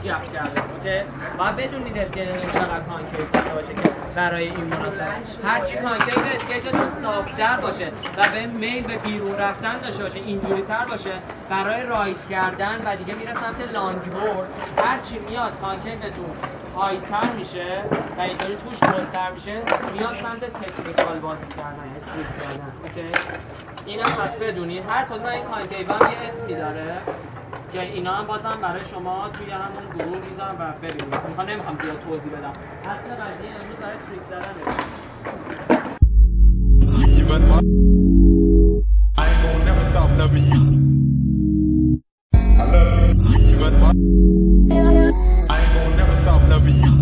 گپ کرده. اوکی؟ باید بدونید اسکیتتون چقدر کانکیو داشته باشه که برای این مناسب. هرچی کانکیو اسکیتتون صاف‌تر باشه و به میل به بیرون رفتن داشته باشه، اینجوری تر باشه برای رایز کردن و دیگه میره سمت لانگ بورد. هرچی میاد کانکیوتون هایتر میشه و اینطوری توش بلندتر میشه، میاد سمت تکنیکال بازی کردن، تریک کردن. اوکی؟ اینم پس بدونید هر کدوم این کانکیو هم یه اسمی داره که اینا هم بازم برای شما توی همون گروه میذارم و ببینید. نمیخوام زیاد توضیح بدم. اصل قضیه امروز برای تریک زدنه. I ain't gonna never stop loving you. I love you. But I ain't gonna never stop loving you.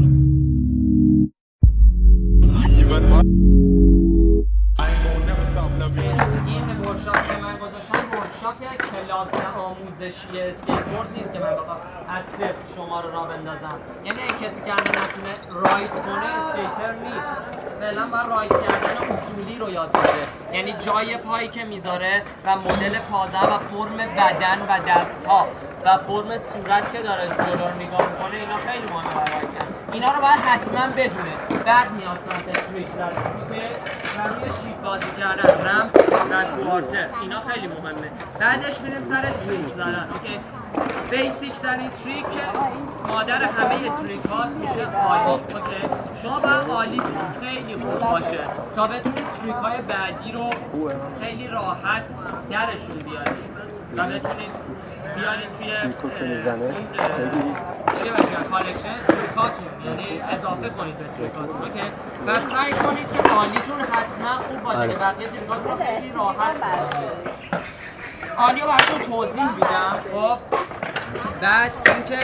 But I ain't gonna never stop loving you. این ورکشاپ که من گذاشتم ورکشاپ کلاس آموزشی اسکیتبورد نیست که من بخوام از صفر شما رو راه بندازم. یعنی کسی که الان نتونه رایت کنه اسکیتر نیست. فعلا باید رایت کردن اصولی رو یاد بگیره. یعنی جای پایی که میذاره و مدل پازه و فرم بدن و دستها و فرم صورت که داره جلو رو نگاه میکنه، اینا خیلی مهمه برای رایت کردن. اینا رو باید حتما بدونه. بعد میاد سمت تریک زدن. و روی شیت بازی کردن، رم و کوارتر، اینا خیلی مهمه. بعدش میریم سر تریک زدن. اوکی؟ بیسیک ترین تریک که مادر همه تریک هاست میشه آلی. اوکی؟ شما باید آلیتون خیلی خوب باشه تا بتونید تریک های بعدی رو خیلی راحت درشون بیارید و بتونید بیارید توی چیه بشه کالکشن تریکاتون، یعنی اضافه کنید به تریکاتون. اوکی؟ و سعی کنید که آلیتون حتما خوب باشه که بقیه تریکاتون خیلی راحت بازید. آلی رو براتون توضیح میدم. خب بعد اینکه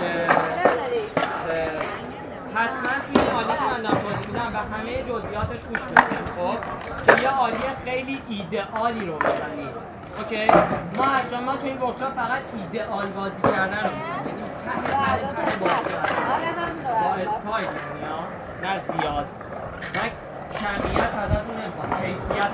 حتما توی آلی که من توضیح میدم و همه جزئیاتش گوش بدید. خب که یه آلی خیلی ایدئالی رو بزنید. اوکی؟ ما توی این ورکشاپ فقط ایدئال بازی کردن رو می‌کنیم. ته بازی کردن با استایل، نه زیاد، نه کمیت ازتون نمیخواد، کیفیت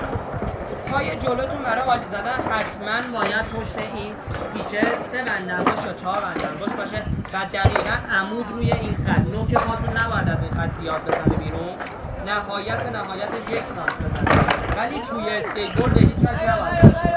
پای جلوتون برای آلی زدن حتما باید پشت این پیچه 3 بندنگوش یا 4 بندنگوش باشه و دقیقا عمود روی این خط. نوک پاتون نباید از این خط زیاد بزنه بیرون، نهایتش 1 سانت بزنه، ولی توی اسکیتبورد هیچ وجه نباید باشه.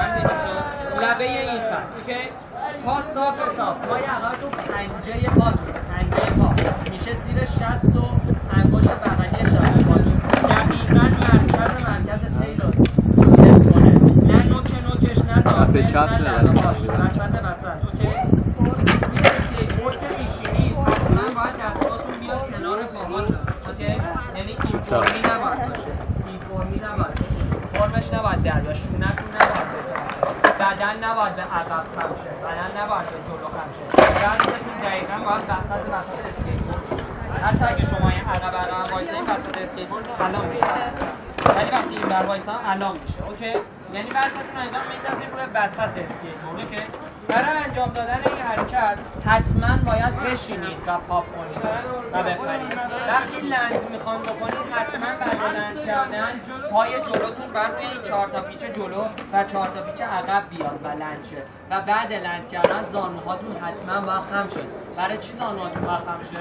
لبه این خط. اوکی؟ پا صاف. پای عقبتون پنجه پاتون، پنجه پا میشه زیر 60 و انگشت بغلی 60 پاتون دقیقاً مرکز تیل رو حفظ کنه. نه نوکش، نه داغه، نه لبه‌هاش، وسط. اوکی؟ توی اسکیتبورد که میشینید حتما باید دستاتون بیاد کنار پاهاتون. اوکی؟ یعنی این فرمی نباید باشه، این فرمی نباید باشه، فرمش نباید در باشه، شونه‌تون نباید بزنه، بدن نباید به عقب خم شه، بدن نباید به جلو خم شه. دستتون دقیقاً باید وسط اسکیتبورد. حتی اگه شما این عقب وایسین وسط اسکیتبورد رو الان میشه، ولی وقتی این بر وایسان الان میشه. اوکی؟ یعنی وسطتون انگار میندازید روی وسط اسکیتبورد. اوکی؟ برای انجام دادن این حرکت حتما باید بشینید و پاپ کنید و بپرید. وقتی لند میخوان بکنید حتما بعد لند کردن پای جلوتون بر روی این 4 تا پیچ جلو و 4 تا پیچ عقب بیاد و لند شه و بعد لند کردن زانوهاتون حتما باید خم شه. برای چی زانوهاتون باید خم شه؟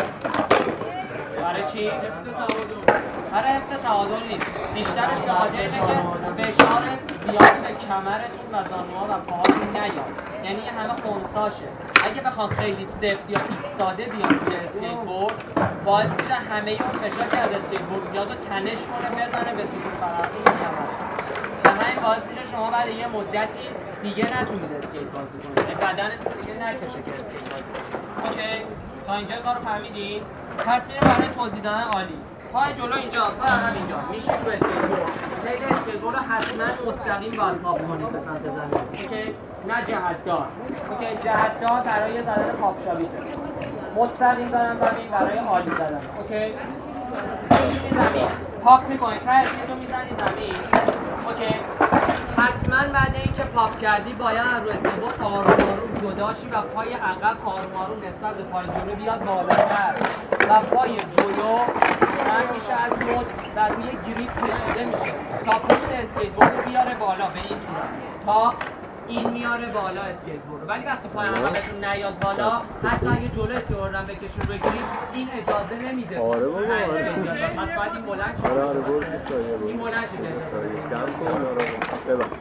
برای چی؟ برای حفظ تعادل نیست، بیشترش به خاطر اینه که فشار زیادی به کمرتون و زانوها و پاهاتون نیاد، یعنی همه خنثاشه. اگه بخوام خیلی سفت یا ایستاده بیان توی اسکیتبورد باعث میشه همه اون فشار که از اسکیتبورد میاد رو تنش کنه، بزنه به ستون فرقی کمره و همین باعث میشه شما بعد یه مدتی دیگه نتونید اسکیت بازی کنید، بدنتون دیگه نکشه که اسکیت بازی کنید. اوکی؟ تا اینجا کارو فهمیدین؟ پس میریم برای توضیح دادن عالی. پای جلو اینجا و همینجا میشه رو اسکیتبورد. خیلی اسکیتبورد رو حتما مستقیم باید پاپ کنید به سمت زمین. اوکی؟ نه جهتدار. اوکی؟ جهتدار برای زدن پاپشابیته. مستقیم زدن زمین برای عالی زدن. اوکی؟ میشینی زمین. پاپ میکنی. تا اسکیتو میزنی زمین. اوکی؟ حتما بعد اینکه پاپ کردی باید رو اسکیتبورد آروم جداشی و پای عقب آروم نسبت به پای جلو بیاد بالاتر و پای جلو رنگ میشه از مد و روی گریپ کشیده میشه تا پشت اسکیتبورد بیاره بالا به این صورت تا این میاره بالا اسکیت بورد، ولی وقتی پای عقبتون نیاد بالا حتی اگه جلوی تیوردن بکشون بگیرید این اجازه نمیده. آره بابا پس باید این بلند شد. آره برو سایه برو. این بلند شده. کم کن آره ببر.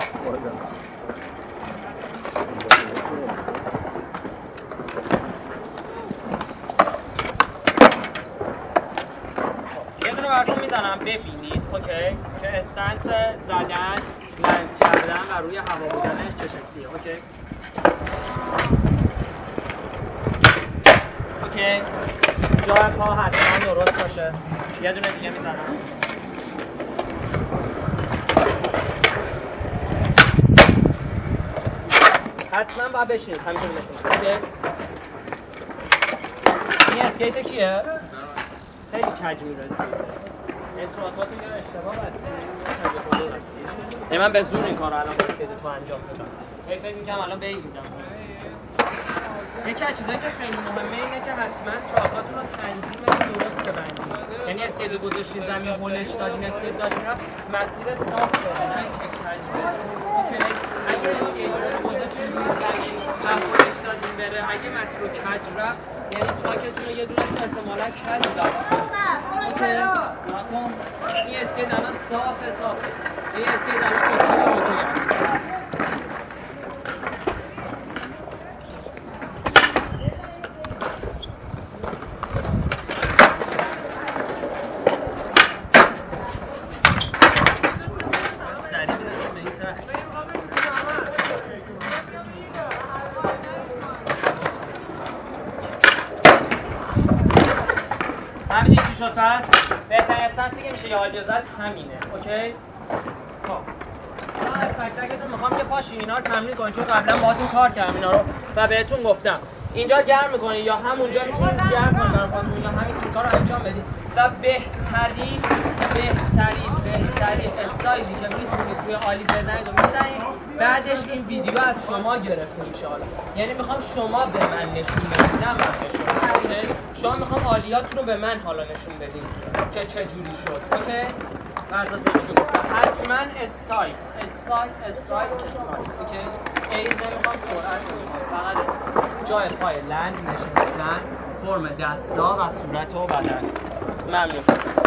یه دونه براتون میزنم ببینید اوکی که استنس زدن، لند کردن و روی هوا بودنش چه شکلیه. اوکی اوکی جای پا حتما درست باشه. یه دونه دیگه میزنم. حتما باید بشینید همینطور مثل اوکی. این اسکیت کیه؟ خیلی کج میره انتراکاتون یه اشتباه هستی. من به زور این کار رو الان اسکیت تو انجام بدم. فکر میکنم الان بگیردم. یکی از چیزایی که خیلی مهمه اینه که حتما تراکاتون رو تنظیمتون درست ببندید. یعنی اسکیت رو گذاشتین زمین هولش دادین اسکیت داشتین رفت مسیر صاف بره نه اینکه کج بره. اوکی اگه اسکیت رو گذاشتین روی زمین و هولش دادین بره اگه مسیر رو کج رفت یعنی تراکتون رو یه دونش احتمالاً کج داشت. اوکی نکن این اسکیت الان صافه. این اسکیت الان اوکی. همین چی شد پس؟ بهترین سنسی که میشه یه حالی زد همینه اوکی؟ خب من از تک تکتون میخوام که پاشین اینا رو تمرین کنید چون قبلا باهاتون کار کردم اینا رو و بهتون گفتم اینجا گرم میکنید یا همونجا میتونید گرم کنید یا همین تریکا رو انجام بدید و بهترین استایلی که میتونید توی آلی بزنید و میزنید بعدش این ویدیو از شما گرفته میشه. یعنی میخوام شما به من نشون بدید نه من به شما میخوام آلیاتون رو به من حالا نشون بدید که چه جوری شد. اوکی حتما استایل اوکی ایز نمیخوام سرعت فقط جای پای لند نشستن فرم دستا و صورت و بدن. ممنون.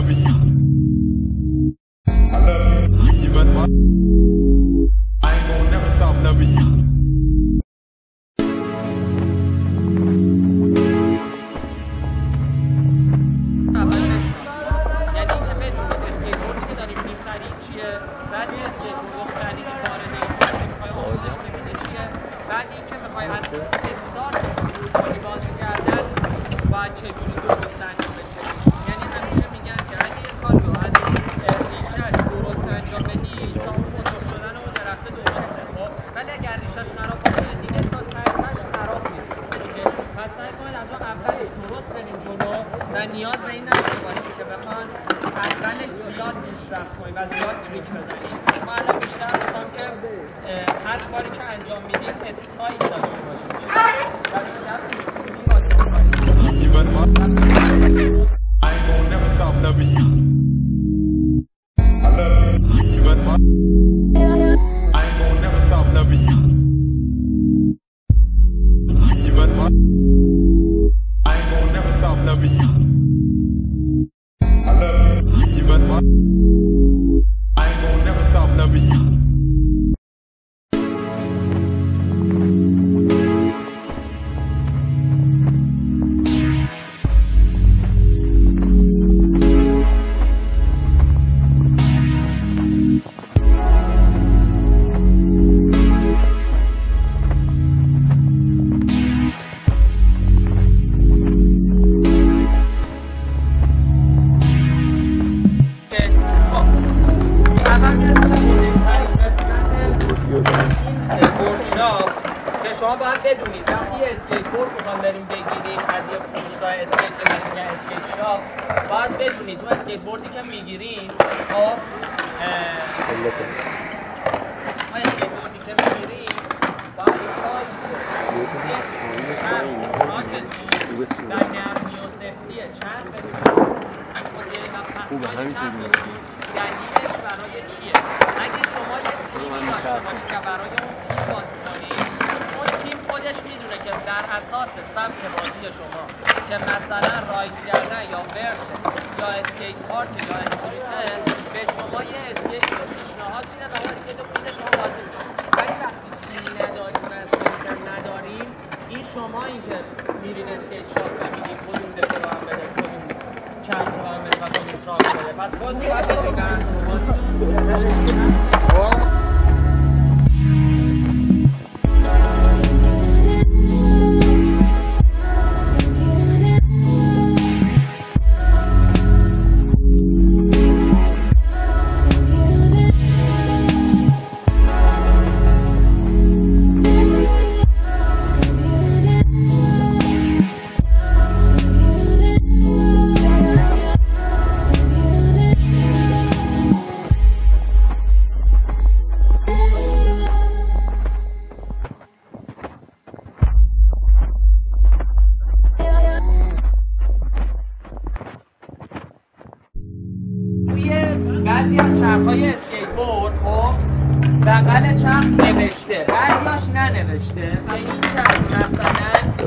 loving you. I love you. Leaving my I ain't gonna never stop loving you. نیاز به این نداشته باشید که بخوان اولش زیاد پیشرفت کنید و زیاد تریک بزنید. ما الان بیشتر میخوام که هر کاری که انجام میدید استایل داشته باشید و بیشتر تریک کنید. I ain't gonna never stop loving you. I love you. Leaving my I ain't gonna never stop loving you. Leaving my I ain't gonna never stop loving you. I love you. Leaving my I ain't gonna never stop loving you. شما باید بدونید وقتی اسکیت بورد میخوام بریم بگیریم از یه فروشگاه اسکیت که مثل اسکیت شاپ، باید بدونید تو اسکیت بوردی که میگیریم خب ما اسکیت بوردی که میگیریم باید راکتون در نرمی و سفتی چند بدونید دلیلش برای چیه؟ اگه شما یه تیمی داشته باشید که برای اون تیم بازی کنید، اون تیم خودش میدونه که در اساس سبک بازی شما که مثلا رایت کردن یا ورد یا اسکیت پارک یا استریته به شما یه اسکیت رو پیشنهاد میده و اون اسکیت رو میده شما بازی کنید. ولی وقتی تیمی نداریم و اسکیت نداریم، این شما این که میرین اسکیت شاپ و میگید کدوم دفعه رو هم بده، کدوم چند رو هم بده و کدوم تراک بده. پس خودتون باید بگیرن بعضی از چرخ‌های اسکیت بورد خب بغل چرخ نوشته، بعضیاش ننوشته. این چرخ مثلا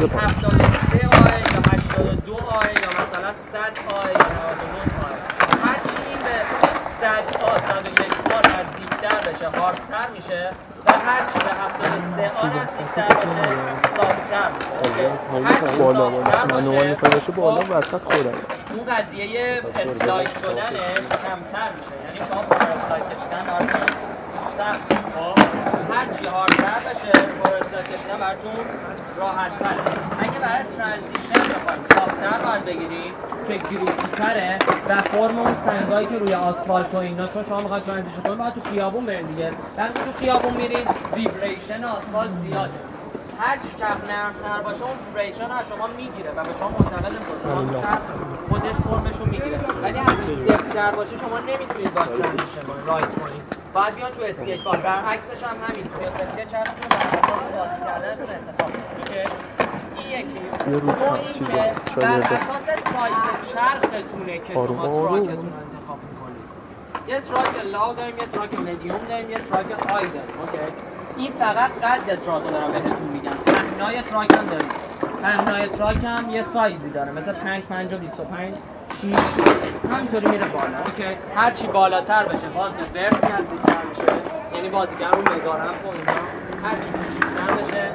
73 آی یا 82 آی یا مثلا 100 آی یا 99 آی، هرچی این به 100 آ 101 آ نزدیکتر بشه هاردتر میشه و هرچی به 73 آ نزدیکتر بشه سافت‌تر میشه. هرچی سافت‌تر باشه بالا وسط خودم اون قضیه اسلاید شدنش کمتر میشه. یعنی شما با اسلاید کشیدن براتون سخت، هرچی هاردتر بشه با اسلاید کشیدن براتون راحت‌تره. اگه برای ترانزیشن بخواید سافت‌تر باید بگیرید که گریپی‌تره و فرم اون سنگایی که روی آسفالت و اینا، چون شما میخواید ترانزیشن کنید باید تو خیابون برید دیگه. وقتی تو خیابون میرید ویبریشن آسفالت زیاده، هرچی چرخ نرم‌تر باشه اون ویبریشن از شما میگیره و به شما منتقل میکنه، چرخ خودش فرمشو میگیره. ولی هرچی سفت‌تر باشه شما نمیتونید با ترانزیشن رایت کنید، باید بیان تو اسکیت پارک. برعکسش هم همین، تو سفتی چرختون بر اساس بازی کردنتون انتخاب کنید. این یکی. دو این که بر اساس سایز چرختونه که شما تراکتون رو انتخاب میکنید. یه تراک لاو داریم، یه تراک مدیوم داریم، یه تراک های داریم. این فقط قد تراک رو دارم بهتون میگم. پهنای تراک هم داریم. پهنای تراک هم یه سایزی داره، مثل 5 5 و 25 6 همینطوری میره بالا. اوکی، هر چی بالاتر بشه باز به ورس نزدیک‌تر میشه، یعنی بازیگر رو نگاه هم و اینا هر چی کوچیک‌تر بشه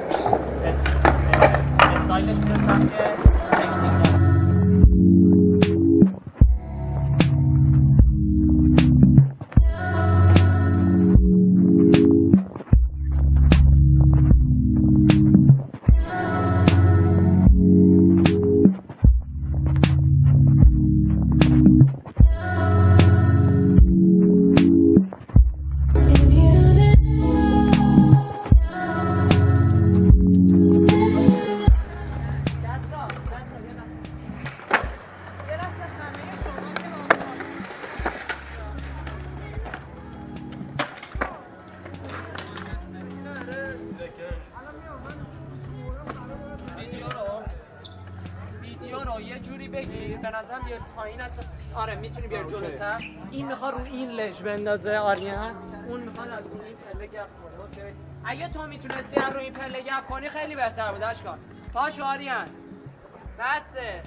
استایلش میره سمت تکنیک. یه جوری بگیر به نظرم بیار پایین. آره میتونی بیار جلوتر. این میخواد رو این لژ بندازه آریان، اون میخواد از روی این پله گپ کنه. اوکی، اگه تو میتونستی از روی این پله گپ کنی خیلی بهتر بود. اشکال پاش آریان بسه.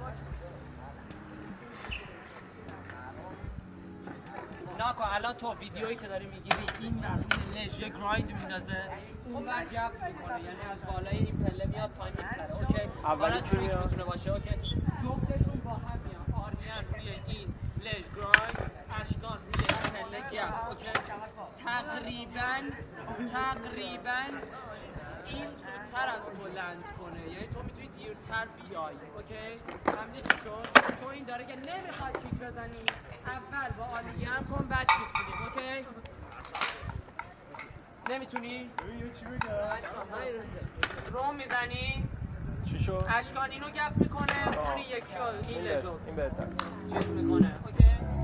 ناکن الان تو ویدیویی که داری میگیری این در روی لژ یه گرایند میندازه، اون بر گپ میکنه، یعنی از بالای این پله میاد پایین میپره. اوکی، اولا تریک میتونه باشه. اوکی، جفتشون با هم میان. آریان روی این لژ گرایند، اشکان روی این پله گپ. اوکی، تقریبا این زودتر از بلند کنه، یعنی تو میتونی دیرتر بیای. اوکی، فهمیدی چی شد؟ چون این داره که نمیخواد کیک بزنی، اول با آلی گرم کن بعد کیک بدیم. اوکی، نمیتونی؟ چی بگم؟ روم میزنی؟ چی شد؟ اشکان اینو گپ میکنه، اون یکی این لژو این بهتر چیز میکنه. اوکی،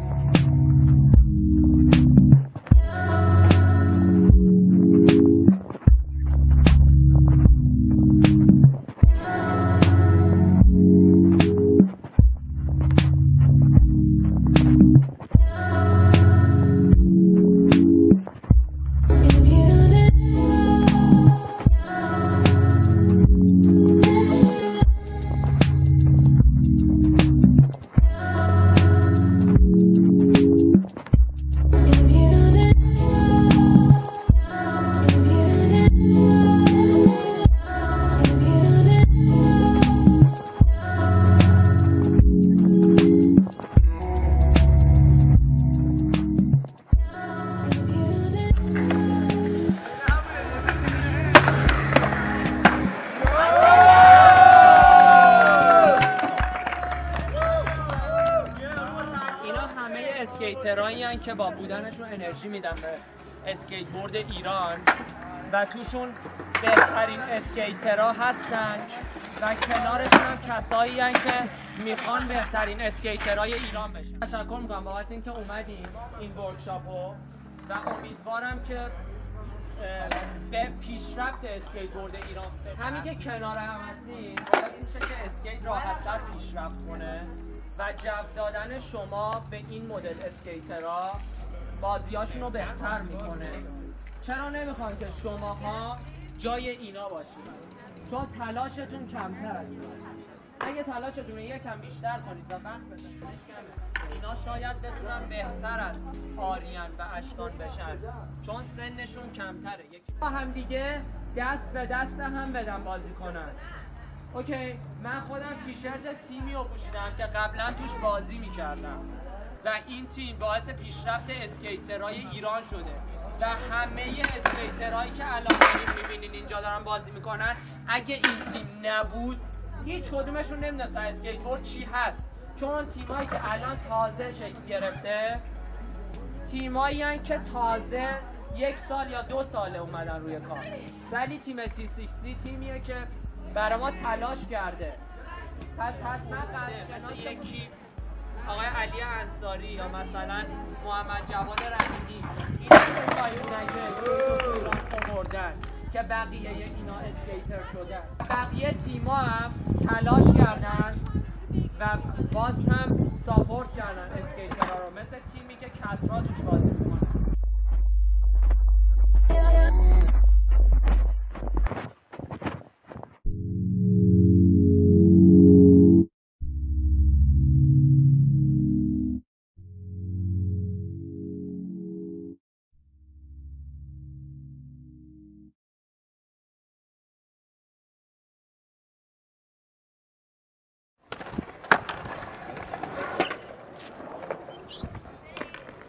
اسکیترایی که با بودنشون انرژی میدن به اسکیت بورد ایران و توشون بهترین اسکیترها هستن و کنارشون هم کسایی هستن که میخوان بهترین اسکیترهای ایران بشن. تشکر میکنم بابت اینکه اومدین این ورکشاپو و امیدوارم که به پیشرفت اسکیت بورد ایران همین که کنار هم هستین باعث میشه که اسکیت راحت‌تر پیشرفت کنه و جو دادن شما به این مدل اسکیترها بازیاشون رو بهتر میکنه. چرا نمیخوان که شماها جای اینا باشید؟ چون تلاشتون کمتر. اگه تلاشتون یکم بیشتر کنید و وقت بزنید اینا شاید بتونن بهتر از آریان و اشکان بشن، چون سنشون کمتره. با هم دیگه دست به دست هم بدن بازی کنن. اوکی، من خودم تیشرت تیمی رو پوشیدم که قبلا توش بازی میکردم و این تیم باعث پیشرفت اسکیترهای ایران شده و همه اسکیترهایی که الان میبینین اینجا دارن بازی میکنن اگه این تیم نبود هیچ کدومشون نمیدونستن اسکیت بورد چی هست. چون تیمایی که الان تازه شکل گرفته تیمایی هستن که تازه 1 سال یا 2 ساله اومدن روی کار، ولی تیم T60 تیمیه که برای ما تلاش کرده. پس حتما مثلا یکی آقای علی انصاری یا مثلا محمد جواد رحیمی این ایران آوردن که بقیه اینا اسکیتر شدن. بقیه تیما هم تلاش کردن و باز هم ساپورت کردن اسکیترها رو، مثل تیمی که کسرا توش بازی میکنه.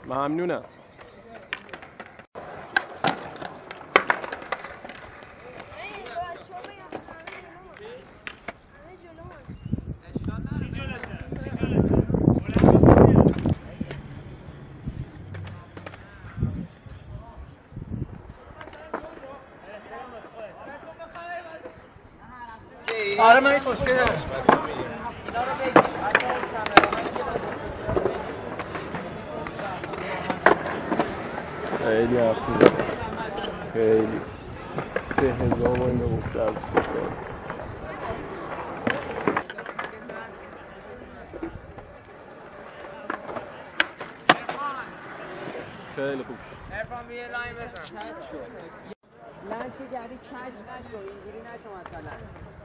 ممنونم. آره من هیچ مشکلی ندارم. اینا رو بگیر. خیلی حرف می‌زنه. خیلی 3000 ما اینو گفته از سفر. خیلی خوب. عرفان یه لاین بزن. لنگ که گردی کج نشو، اینجوری نشو مثلا.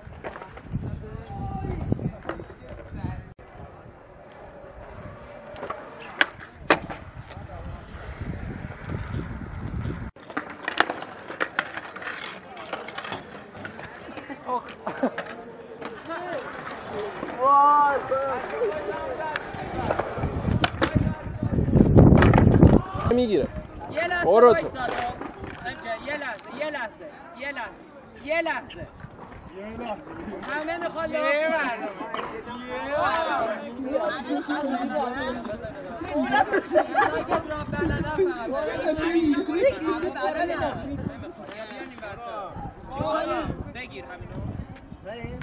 میگیره. یه لحظه برو تو. یه لحظه همه میخواد بگیر همینو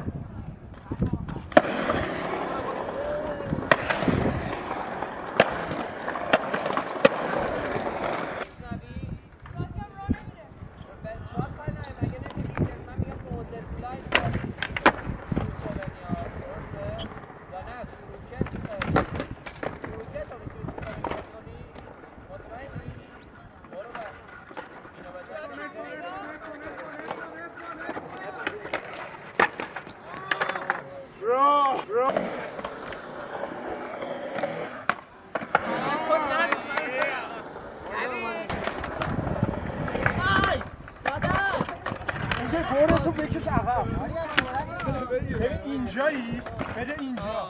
تو بکش عقب. ببین اینجایی، بده اینجا.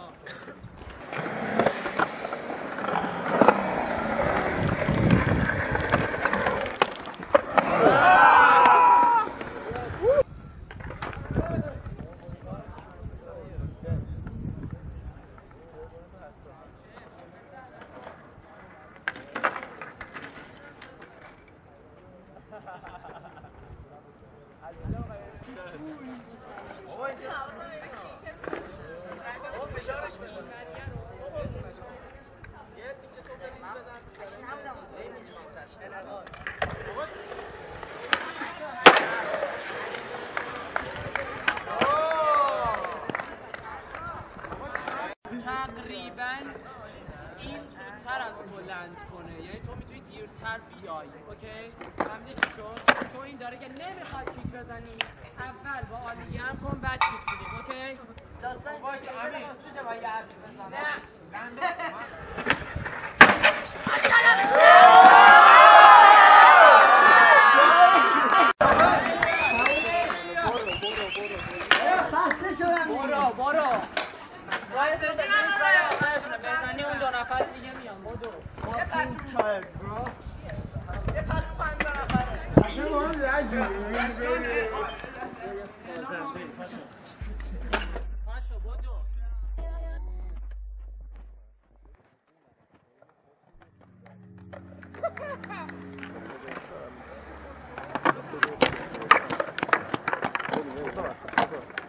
تقریبا این زودتر از بلند کنه، یعنی تو میتونی دیرتر بیای. اوکی؟ فهمیدی چی شد؟ چون این داره که نمیخواد کیک بزنی، اول با آلیه هم کن بعد کیک بدیم. اوکی؟ داستان باشه امیر میشه با یه حرفی بزنم. برو باید بزنی اون دو نفر دیگه میان. بدو یه پس 5 نفره پاشو بدو. Basta, basta.